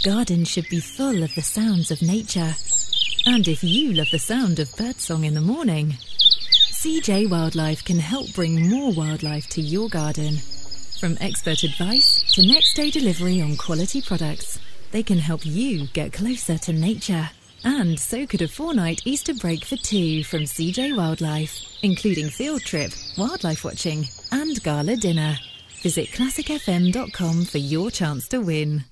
gardens should be full of the sounds of nature. And if you love the sound of birdsong in the morning, CJ Wildlife can help bring more wildlife to your garden. From expert advice to next-day delivery on quality products, they can help you get closer to nature. And so could a 4-night Easter break for 2 from CJ Wildlife, including field trip, wildlife watching and gala dinner. Visit classicfm.com for your chance to win.